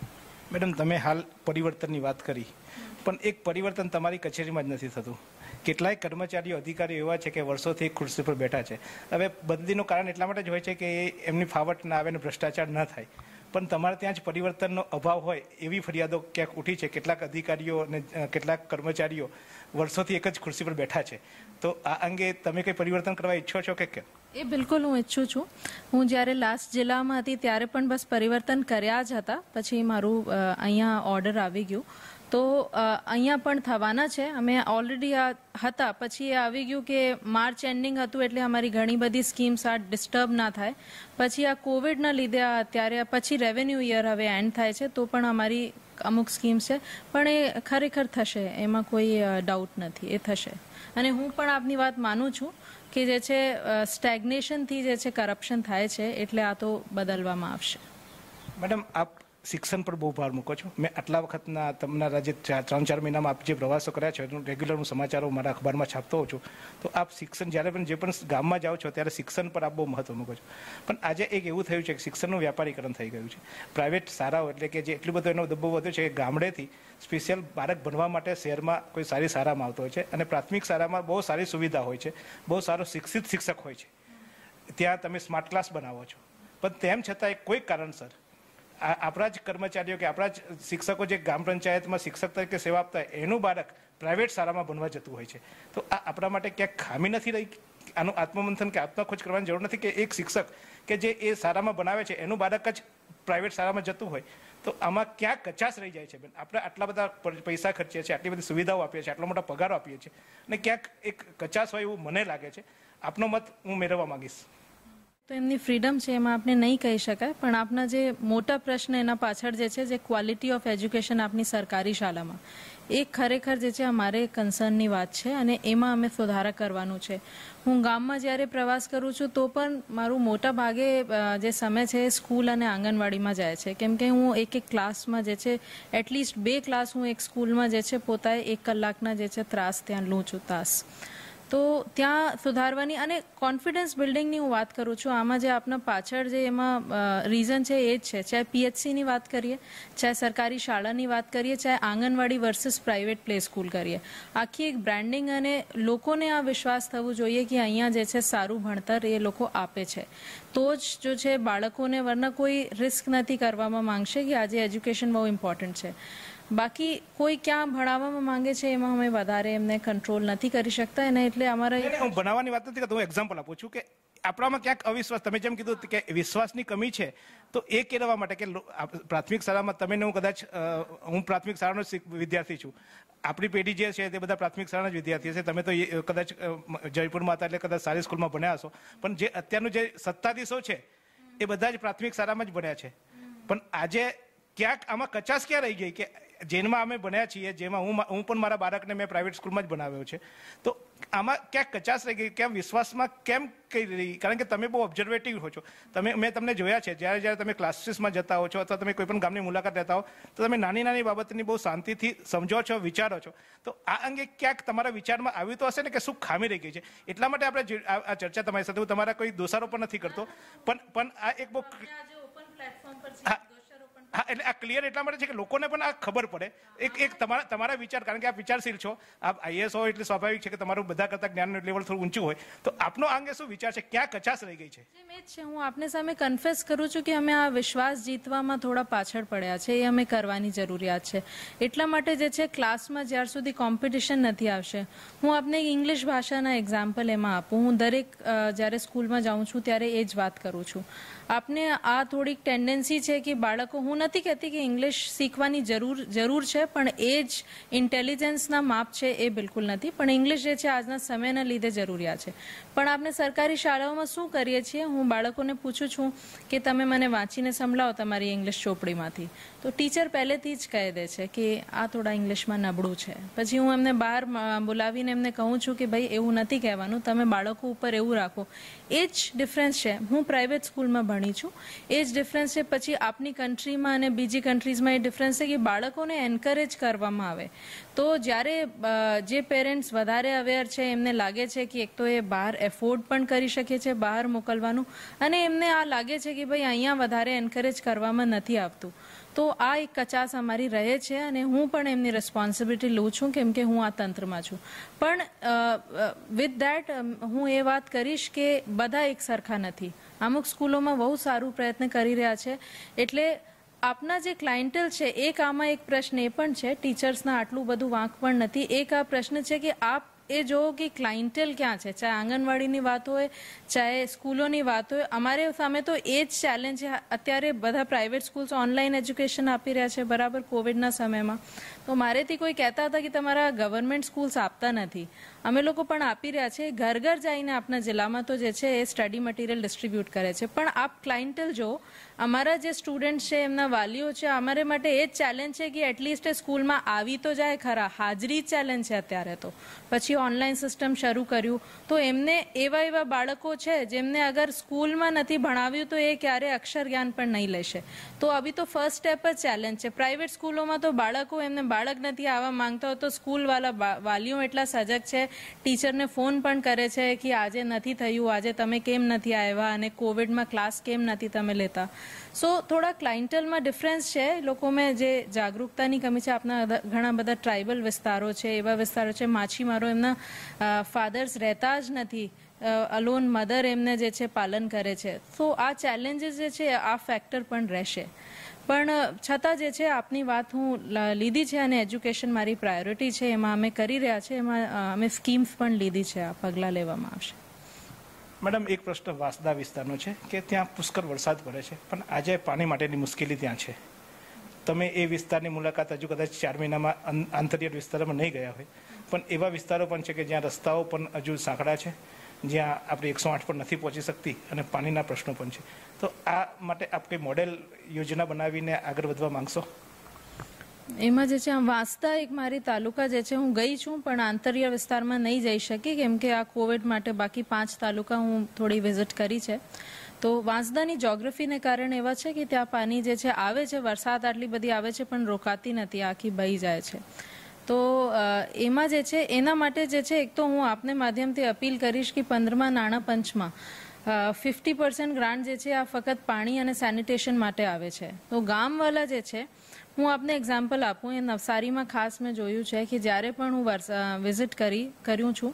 મેડમ, તમે હાલ પરિવર્તનની વાત કરી, પણ એક પરિવર્તન તમારી કચેરીમાં જ નથી થતું. કેટલાય કર્મચારીઓ અધિકારીઓ એવા છે કે વર્ષોથી ખુરશી પર બેઠા છે. હવે બદલીનું કારણ એટલા માટે જ હોય છે કે એમની ફાવટ ના આવે ને ભ્રષ્ટાચાર ન થાય, પણ તમારે ત્યાં જ પરિવર્તનનો અભાવ હોય એવી ફરિયાદો ક્યાંક ઉઠી છે. કેટલાક અધિકારીઓ અને કેટલાક કર્મચારીઓ વર્ષોથી એક જ ખુરશી પર બેઠા છે. તો આ અંગે તમે કંઈ પરિવર્તન કરવા ઈચ્છો છો કે કેમ? એ બિલકુલ હું ઈચ્છું છું. હું જ્યારે લાસ્ટ જિલ્લામાં હતી ત્યારે પણ બસ પરિવર્તન કર્યા જ હતા. પછી મારું અહીંયા ઓર્ડર આવી ગયું તો અહીંયા પણ થવાના છે. અમે ઓલરેડી આ હતા, પછી એ આવી ગયું કે માર્ચ એન્ડિંગ હતું એટલે અમારી ઘણી બધી સ્કીમ્સ આ ડિસ્ટર્બ ના થાય. પછી આ કોવિડના લીધે અત્યારે પછી રેવન્યુ યર હવે એન્ડ થાય છે તો પણ અમારી અમુક સ્કીમ્સ છે, પણ એ ખરેખર થશે, એમાં કોઈ ડાઉટ નથી, એ થશે. અને હું પણ આપની વાત માનું છું કે જે છે સ્ટેગ્નેશનથી જે છે કરપ્શન થાય છે એટલે આ તો બદલવામાં આવશે. મેડમ, આપ શિક્ષણ પર બહુ ભાર મૂકો છો. મેં આટલા વખતના તમારા જે ત્રણ ચાર મહિનામાં આપ જે પ્રવાસો કર્યા છો એનું રેગ્યુલર હું સમાચારો મારા અખબારમાં છાપતો હોઉં છું. તો આપ શિક્ષણ જ્યારે પણ જે પણ ગામમાં જાઓ છો ત્યારે શિક્ષણ પર આપ બહુ મહત્વ મૂકો છો. પણ આજે એક એવું થયું છે કે શિક્ષણનું વ્યાપારીકરણ થઈ ગયું છે. પ્રાઇવેટ શાળાઓ એટલે કે જે એટલું બધું એનો દબ્બો વધ્યો છે કે ગામડેથી સ્પેશિયલ બાળક ભણવા માટે શહેરમાં કોઈ સારી શાળામાં આવતો હોય છે અને પ્રાથમિક શાળામાં બહુ સારી સુવિધા હોય છે, બહુ સારો શિક્ષિત શિક્ષક હોય છે. ત્યાં તમે સ્માર્ટ ક્લાસ બનાવો છો, પણ તેમ છતાં કોઈ કારણસર આપણા જ કર્મચારીઓ કે આપણા જ શિક્ષકો જે ગ્રામ પંચાયતમાં શિક્ષક તરીકે સેવા આપતા હોય એનું બાળક પ્રાઇવેટ શાળામાં ભણવા જતું હોય છે. તો આ આપણા માટે ક્યાંક ખામી નથી રહી? આનું આત્મમંથન કે આત્મખોજ કરવાની જરૂર નથી કે એક શિક્ષક કે જે એ શાળામાં બનાવે છે એનું બાળક જ પ્રાઇવેટ શાળામાં જતું હોય તો આમાં ક્યાં કચાશ રહી જાય છે? બેન, આપણે આટલા બધા પૈસા ખર્ચીએ છીએ, આટલી બધી સુવિધાઓ આપીએ છીએ, આટલા મોટા પગારો આપીએ છીએ અને ક્યાંક એક કચાશ હોય એવું મને લાગે છે. આપનો મત હું મેળવવા માંગીશ. તો એમની ફ્રીડમ છે, એમાં આપણે નહીં કહી શકાય, પણ આપના જે મોટા પ્રશ્ન એના પાછળ જે છે જે ક્વોલિટી ઓફ એજ્યુકેશન આપની સરકારી શાળામાં એ ખરેખર જે છે અમારે કન્સર્નની વાત છે અને એમાં અમે સુધારા કરવાનું છે. હું ગામમાં જ્યારે પ્રવાસ કરું છું તો પણ મારું મોટા ભાગે જે સમય છે એ સ્કૂલ અને આંગણવાડીમાં જાય છે, કેમ કે હું એક એક ક્લાસમાં જે છે એટલીસ્ટ બે ક્લાસ હું એક સ્કૂલમાં જે છે પોતાએ એક કલાકના જે છે ત્રાસ ત્યાં લઉં છું તાસ. તો ત્યાં સુધારવાની અને કોન્ફિડન્સ બિલ્ડિંગની હું વાત કરું છું. આમાં જે આપના પાછળ જે એમાં રીઝન છે એ જ છે, ચાહે પીએચસીની વાત કરીએ, ચાહે સરકારી શાળાની વાત કરીએ, ચાહે anganwadi versus private play school કરીએ. આખી એક બ્રાન્ડિંગ અને લોકોને આ વિશ્વાસ થવું જોઈએ કે અહીંયા જે છે સારું ભણતર એ લોકો આપે છે. તો જ જો છે બાળકોને, વરના કોઈ રિસ્ક નથી કરવામાં માંગશે કે આજે એજ્યુકેશન બહુ ઇમ્પોર્ટન્ટ છે. બાકી કોઈ ક્યાં ભણાવવામાં માંગે છે એમાં અમે વધારે એમને કંટ્રોલ નથી કરી શકતા, અને એટલે અમારા હું ભણાવવાની વાત નથી કરતો, હું એક્ઝામ્પલ આપું છું કે આપણામાં ક્યાંક અવિશ્વાસ, તમે જેમ કીધું કે વિશ્વાસની કમી છે, તો એ કહેવા માટે કે પ્રાથમિક શાળામાં તમે હું કદાચ હું પ્રાથમિક શાળાનો વિદ્યાર્થી છું, આપણી પેઢી જે છે તે બધા પ્રાથમિક શાળાના જ વિદ્યાર્થી છે. તમે તો કદાચ જયપુરમાં હતા એટલે કદાચ સારી સ્કૂલમાં ભણ્યા હશો, પણ જે અત્યારનું જે સત્તાધીશો છે એ બધા જ પ્રાથમિક શાળામાં જ ભણ્યા છે. પણ આજે ક્યાંક આમાં કચાશ ક્યાં રહી ગઈ કે જેમાં અમે ભણ્યા છીએ, જેમાં હું હું પણ મારા બાળકને મેં પ્રાઇવેટ સ્કૂલમાં જ ભણાવ્યો છે, તો આમાં ક્યાંક કચાશ રહી ગઈ, કેમ વિશ્વાસમાં કેમ કઈ રહી? કારણ કે તમે બહુ ઓબ્ઝર્વેટિવ હો છો. તમે મેં તમને જોયા છે જ્યારે જ્યારે તમે ક્લાસીસમાં જતા હો છો અથવા તમે કોઈ પણ ગામની મુલાકાત લેતા હો તો તમે નાની નાની બાબતની બહુ શાંતિથી સમજો છો, વિચારો છો. તો આ અંગે ક્યાંક તમારા વિચારમાં આવ્યું તો હશે ને કે શું ખામી રહી ગઈ છે? એટલા માટે આપણે આ ચર્ચા તમારી સાથે, હું તમારા કોઈ દોષારોપણ નથી કરતો, પણ પણ આ એક બહુ હા, એટલે આ ક્લિયર એટલા માટે છે કે લોકોને પણ આ ખબર પડે, એક એક તમારા તમારા વિચાર, કારણ કે આપ વિચારશીલ છો, આપ આઈએએસ હોય એટલે સ્વાભાવિક છે કે તમારું બધા કરતા જ્ઞાનનું લેવલ થોડું ઊંચું હોય, તો આપનો આ અંગે શું વિચાર છે? ક્યાં કચાશ રહી ગઈ છે? હું આપને સામે કન્ફેસ કરું છું કે અમે આ વિશ્વાસ જીતવામાં થોડા પાછળ પડ્યા છે, એ અમે કરવાની જરૂરિયાત છે. એટલા માટે જે છે ક્લાસમાં જ્યાર સુધી કોમ્પિટિશન નથી આવશે, હું આપને ઇંગ્લિશ ભાષાના એક્ઝામ્પલ એમાં આપું. હું દરેક જ્યારે સ્કૂલમાં જાઉં છું ત્યારે એ જ વાત કરું છું. આપને આ થોડીક ટેન્ડન્સી છે કે બાળકો, હું નથી કહેતી કે ઇંગ્લિશ શીખવાની જરૂર જરૂર છે, પણ એ જ ઇન્ટેલિજન્સના માપ છે એ બિલકુલ નથી. પણ ઇંગ્લિશ જે છે આજના સમયના લીધે જરૂરિયાત છે. પણ આપણે સરકારી શાળાઓમાં શું કરીએ છીએ, હું બાળકોને પૂછું છું કે તમે મને વાંચીને સંભળાવો તમારી ઇંગ્લિશ ચોપડીમાંથી, તો ટીચર પહેલેથી જ કહી દે છે કે આ થોડા ઇંગ્લિશમાં નબળું છે. પછી હું એમને બહાર બોલાવીને એમને કહું છું કે ભાઈ એવું નથી કહેવાનું, તમે બાળકો ઉપર એવું રાખો. એ જ ડિફરન્સ છે. હું પ્રાઇવેટ સ્કૂલમાં ભણી છું, એ જ ડિફરન્સ છે. પછી આપની કન્ટ્રીમાં અને બીજી કન્ટ્રીઝમાં એ ડિફરન્સ છે કે બાળકોને એન્કરેજ કરવામાં આવે. તો જ્યારે જે પેરેન્ટ્સ વધારે અવેર છે, એમને લાગે છે કે એક તો એ બહાર એફોર્ડ પણ કરી શકે છે બહાર મોકલવાનું, અને એમને આ લાગે છે કે ભાઈ અહીંયા વધારે એન્કરેજ કરવામાં નથી આવતું, તો આ એક કચાશ અમારી રહે છે. અને હું પણ એમની રિસ્પોન્સિબિલિટી લઉં છું કેમ કે હું આ તંત્રમાં છું. પણ વિથ ધેટ હું એ વાત કરીશ કે બધા એક સરખા નથી. અમુક સ્કૂલોમાં બહુ સારું પ્રયત્ન કરી રહ્યા છે. એટલે આપના જે ક્લાયન્ટલ છે, એક આમાં એક પ્રશ્ન એ પણ છે, ટીચર્સના આટલું બધું વાંક પણ નથી. એક આ પ્રશ્ન છે કે આપ એ જોવો કે ક્લાયન્ટલ ક્યાં છે, ચાહે આંગણવાડીની વાત હોય, ચાહે સ્કૂલોની વાત હોય. અમારે સામે તો એ જ ચેલેન્જ છે. અત્યારે બધા પ્રાઇવેટ સ્કૂલ્સ ઓનલાઈન એજ્યુકેશન આપી રહ્યા છે બરાબર કોવિડના સમયમાં. તો મારેથી કોઈ કહેતા હતા કે તમારા ગવર્મેન્ટ સ્કૂલ્સ આપતા નથી, અમે લોકો પણ આપી રહ્યા છે. ઘર ઘર જઈને આપના જિલ્લામાં તો જે છે એ સ્ટડી મટીરિયલ ડિસ્ટ્રીબ્યુટ કરે છે. પણ આપ ક્લાયન્ટલ જો, અમારા જે સ્ટુડન્ટ છે, એમના વાલીઓ છે, અમારે માટે એ જ ચેલેન્જ છે કે એટલીસ્ટ એ સ્કૂલમાં આવી તો જાય ખરા. હાજરી જ ચેલેન્જ છે અત્યારે તો. પછી ઓનલાઈન સિસ્ટમ શરૂ કર્યું તો એમને એવા એવા બાળકો છે જેમને અગર સ્કૂલમાં નથી ભણાવ્યું તો એ ક્યારે અક્ષર જ્ઞાન પણ નહીં લેશે. તો અભી તો ફર્સ્ટ સ્ટેપ જ ચેલેન્જ છે. પ્રાઇવેટ સ્કૂલોમાં તો બાળકો, એમને બાળક નથી આવવા માંગતા હોય તો સ્કૂલવાળા વાલીઓ એટલા સજગ છે, ટીચરને ફોન પણ કરે છે કે આજે નથી થયું, આજે તમે કેમ નથી આવ્યા, અને કોવિડમાં ક્લાસ કેમ નથી તમે લેતા. સો થોડા ક્લાયન્ટલમાં ડિફરન્સ છે. લોકોમાં જે જાગૃતતાની કમી છે. આપના ઘણા બધા ટ્રાઇબલ વિસ્તારો છે, એવા વિસ્તારો છે, માછીમારો, એમના ફાધર્સ રહેતા જ નથી, અલોન મધર એમને જે છે પાલન કરે છે. તો આ ચેલેન્જીસ જે છે આ ફેક્ટર પણ રહેશે. પણ છતાં જે છે આપની વાત હું લીધી છે, અને એજ્યુકેશન મારી પ્રાયોરિટી છે, એમાં અમે કરી રહ્યા છે, એમાં અમે સ્કીમ્સ પણ લીધી છે, આ પગલાં લેવામાં આવશે. મેડમ, એક પ્રશ્ન વાંસદા વિસ્તારનો છે કે ત્યાં પુષ્કળ વરસાદ પડે છે, પણ આજે પાણી માટેની મુશ્કેલી ત્યાં છે. તમે એ વિસ્તારની મુલાકાત હજુ કદાચ ચાર મહિનામાં આંતરિયાળ વિસ્તારોમાં નહીં ગયા હોય, પણ એવા વિસ્તારો પણ છે કે જ્યાં રસ્તાઓ પણ હજુ સાંકડા છે, જ્યાં આપણે એકસો આઠ પર નથી પહોંચી શકતી, અને પાણીના પ્રશ્નો પણ છે. તો આ માટે આપ કોઈ મોડેલ યોજના બનાવીને આગળ વધવા માંગશો? એમાં જે છે વાંસદા એક મારી તાલુકા જે છે, હું ગઈ છું પણ આંતરિયા વિસ્તારમાં નહીં જઈ શકી કેમ કે આ કોવિડ માટે. બાકી પાંચ તાલુકા હું થોડી વિઝિટ કરી છે. તો વાંસદાની જોગ્રાફીને કારણે એવા છે કે ત્યાં પાણી જે છે આવે છે, વરસાદ આટલી બધી આવે છે પણ રોકાતી નથી, આખી બહી જાય છે. તો એમાં જે છે એના માટે જે છે, એક તો હું આપને માધ્યમથી અપીલ કરીશ કે પંદરમા નાણાં પંચમાં ફિફ્ટી પર્સન્ટ ગ્રાન્ટ જે છે આ ફક્ત પાણી અને સેનિટેશન માટે આવે છે. તો ગામવાળા જે છે, હું આપને એક્ઝામ્પલ આપું, એ નવસારીમાં ખાસ મેં જોયું છે કે જ્યારે પણ હું વિઝિટ કરી કર્યું છું,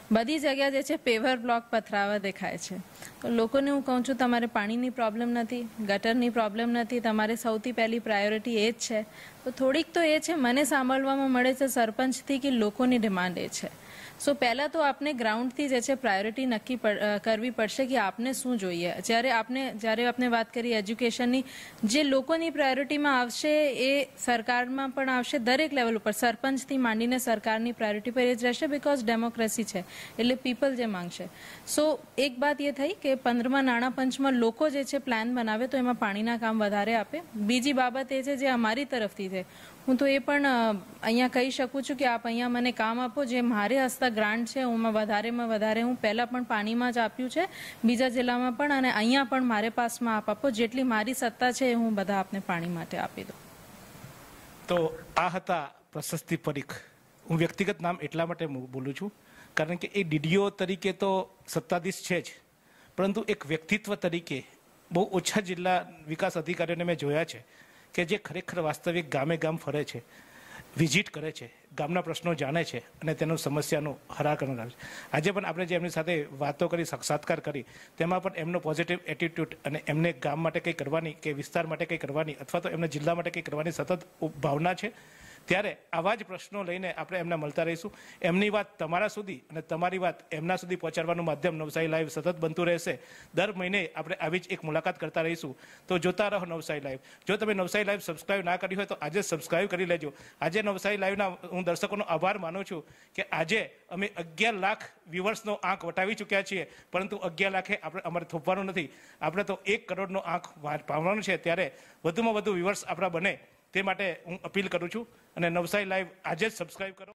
બધી જગ્યા જે છે પેવર બ્લોક પથરાવા દેખાય છે. તો લોકોને હું કહું છું તમારે પાણીની પ્રોબ્લેમ નથી, ગટરની પ્રોબ્લેમ નથી, તમારે સૌથી પહેલી પ્રાયોરિટી એ જ છે. તો થોડીક તો એ છે મને સાંભળવામાં મળે છે સરપંચથી કે લોકોની ડિમાન્ડ એ છે. સો પહેલાં તો આપને ગ્રાઉન્ડથી જે છે પ્રાયોરિટી નક્કી કરવી પડશે કે આપને શું જોઈએ. જ્યારે આપને જ્યારે આપણે વાત કરી એજ્યુકેશનની, જે લોકોની પ્રાયોરિટીમાં આવશે એ સરકારમાં પણ આવશે, દરેક લેવલ ઉપર સરપંચથી માંડીને સરકારની પ્રાયોરિટી પર એ જ રહેશે, બિકોઝ ડેમોક્રેસી છે એટલે પીપલ જે માંગશે. સો એક વાત એ થઈ કે પંદરમા નાણાં પંચમાં લોકો જે છે પ્લાન બનાવે તો એમાં પાણીના કામ વધારે આપે. બીજી બાબત એ છે જે અમારી તરફથી છે, હું તો એ પણ અહીંયા કહી શકું છું કે આપ અહીંયા મને કામ આપો, જે મારે હસ્તક ગ્રાન્ટ છે હું વધારેમાં વધારે હું પહેલાં પણ પાણીમાં જ આપ્યું છે, બીજા જિલ્લામાં પણ, અને અહીંયા પણ મારે પાસમાં આપ આપો, જેટલી મારી સત્તા છે એ હું બધા આપને પાણી માટે આપી દઉં. તો આ હતા પ્રશસ્તિ પરીખ. હું વ્યક્તિગત નામ એટલા માટે બોલું છું કારણ કે એ ડીડીઓ તરીકે તો સત્તાધીશ છે જ, પરંતુ એક વ્યક્તિત્વ તરીકે બહુ ઓછા જિલ્લા વિકાસ અધિકારીઓને મેં જોયા છે કે જે ખરેખર વાસ્તવિક ગામે ગામ ફરે છે, વિઝિટ કરે છે, ગામના પ્રશ્નો જાણે છે અને તેનું સમસ્યાનું હરાકરણ કરે છે. આજે પણ આપણે જે એમની સાથે વાતો કરી, સાક્ષાત્કાર કરી, તેમાં પણ એમનો પોઝિટિવ એટીટ્યુડ અને એમને ગામ માટે કંઈ કરવાની કે વિસ્તાર માટે કંઈ કરવાની અથવા તો એમના જિલ્લા માટે કંઈ કરવાની સતત ભાવના છે. ત્યારે આવા જ પ્રશ્નો લઈને આપણે એમને મળતા રહીશું. એમની વાત તમારા સુધી અને તમારી વાત એમના સુધી પહોંચાડવાનું માધ્યમ નવસારી લાઈવ સતત બનતું રહેશે. દર મહિને આપણે આવી જ એક મુલાકાત કરતા રહીશું. તો જોતા રહો નવસારી લાઈવ. જો તમે નવસારી લાઈવ સબસ્ક્રાઈબ ના કરી હોય તો આજે સબસ્ક્રાઈબ કરી લેજો. આજે નવસારી લાઈવના હું દર્શકોનો આભાર માનું છું કે આજે અમે અગિયાર લાખ વ્યુઅર્સનો આંક વટાવી ચૂક્યા છીએ, પરંતુ અગિયાર લાખે આપણે અમારે થોપવાનું નથી. આપણે તો એક કરોડનો આંક પામવાનો છે. ત્યારે વધુમાં વધુ વ્યુઅર્સ આપણા બને તે માટે હું અપીલ કરું છું અને નવસારી લાઈવ આજે જ સબસ્ક્રાઈબ કરો.